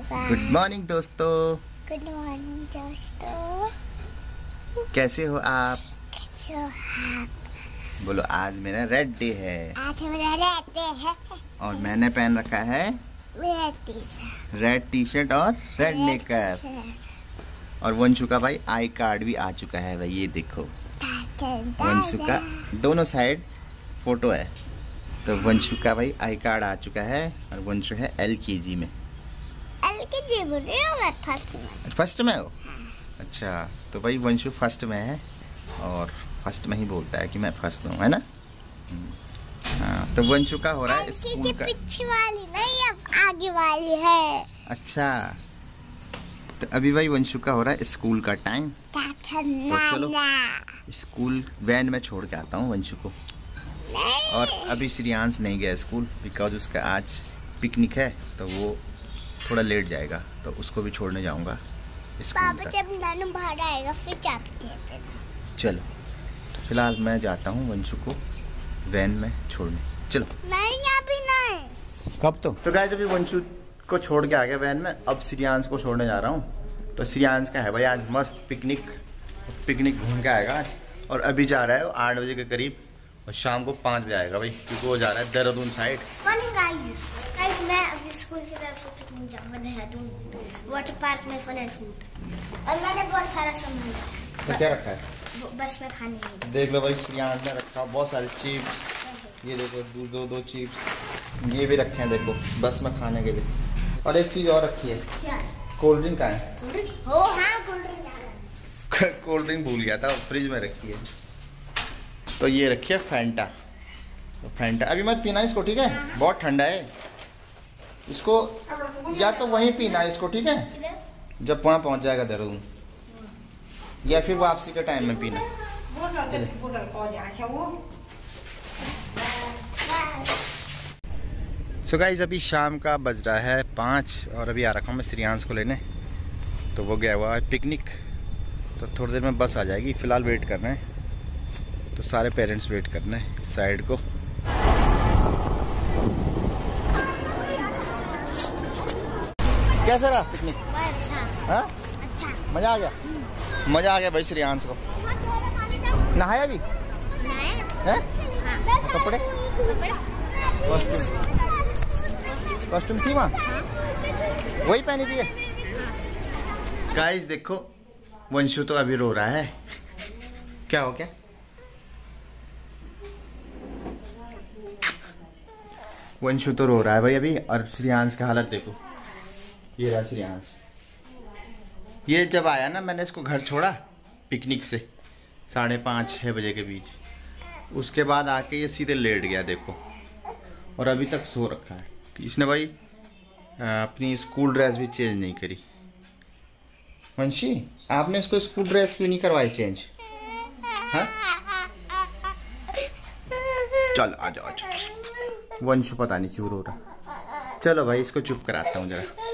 Good morning दोस्तों। Good morning दोस्तों। कैसे हो आप? कैसे हो आप? बोलो आज मेरा रेड डे है। आज मेरा रेड डे है और मैंने पहन रखा है रेड टी शर्ट और रेड नेकअप। और वंशु का भाई आई कार्ड भी आ चुका है भाई, ये देखो वंशु का दोनों साइड फोटो है। तो वंशु का भाई आई कार्ड आ चुका है और वंशु है LKG में। LKG बोल रही हूँ मैं, फर्स्ट में। फर्स्ट में हो? अच्छा, तो भाई वंशु फर्स्ट में है और फर्स्ट में ही बोलता है कि मैं फर्स्ट में हूँ, है ना? हाँ, तो वंशु का हो रहा है स्कूल का। पीछे वाली नहीं, अब आगे वाली है। अच्छा, तो अभी भाई वंशु का हो रहा है स्कूल का टाइम। तो चलो स्कूल वैन में छोड़ के आता हूँ वंशु को। और अभी श्रेयांश नहीं गया स्कूल बिकॉज उसका आज पिकनिक है, तो वो थोड़ा लेट जाएगा, तो उसको भी छोड़ने जाऊंगा स्कूल तक। जब नानू बाहर आएगा फिर क्या देते। चलो, तो फिलहाल मैं जाता हूँ वंशु को वैन में छोड़ने। चलो। नहीं अभी नहीं। कब? तो गाइस अभी वंशु को छोड़ के आ गया वैन में, अब श्रेयांश को छोड़ने जा रहा हूँ। तो श्रेयांश का है भाई आज मस्त पिकनिक घूम के आएगा आज। और अभी जा रहा है 8 बजे के करीब और शाम को 5 बजे आएगा भाई, क्योंकि वो जा रहा है देहरादून साइड। गाइस मैं अभी स्कूल की तरफ से पिकनिक जाऊंगा देहरादून वाटर पार्क में, फन एंड फूड। और मैंने बहुत सारा सामान रखा। तो क्या रखा है? बस में खाने के लिए। देख लो भाई, श्रेयांश ने रखा बहुत सारे चिप्स। ये देखो दो चिप्स ये भी रखे हैं, देखो बस में खाने के लिए। और एक चीज और रखी है। क्या? कोल्ड ड्रिंक कहाँ है? हो हाँ, कोल्ड ड्रिंक। कोल्ड ड्रिंक भूल गया था, फ्रिज में रखी है। तो ये रखी है फैंटा। तो फैंटा अभी मत पीना इसको, ठीक है? बहुत ठंडा है इसको, या तो वहीं पीना इसको, ठीक है? जब वहाँ पहुँच जाएगा देहरादून, या फिर वापसी के टाइम में पीना। सो गाइस अभी शाम का बज रहा है 5 और अभी आ रखा हूँ मैं श्रेयांश को लेने। तो वो गया हुआ है पिकनिक, तो थोड़ी देर में बस आ जाएगी। फिलहाल वेट कर रहे हैं, तो सारे पेरेंट्स वेट कर रहे हैं इस साइड को। कैसा रहा पिकनिक? हाँ? अच्छा। मजा आ गया? मजा आ गया भाई श्रेयांश को। नहाया भी है? कपड़े कॉस्ट्यूम थी वहाँ, वही पहनी थी। गाइस देखो वंशु तो अभी रो रहा है। क्या हो गया? वंशु तो रो रहा है भाई अभी। और श्रेयांश का हालत देखो, ये रहा श्रेयांश। ये जब आया ना, मैंने इसको घर छोड़ा पिकनिक से 5:30-6 बजे के बीच, उसके बाद आके ये सीधे लेट गया देखो। और अभी तक सो रखा है। इसने भाई अपनी स्कूल ड्रेस भी चेंज नहीं करी। वंशी, आपने इसको स्कूल ड्रेस क्यों नहीं करवाई चेंज? हाँ? चलो आ जाओ। वंशु पता नहीं क्यों रो रहा। चलो भाई इसको चुप कराता हूँ जरा।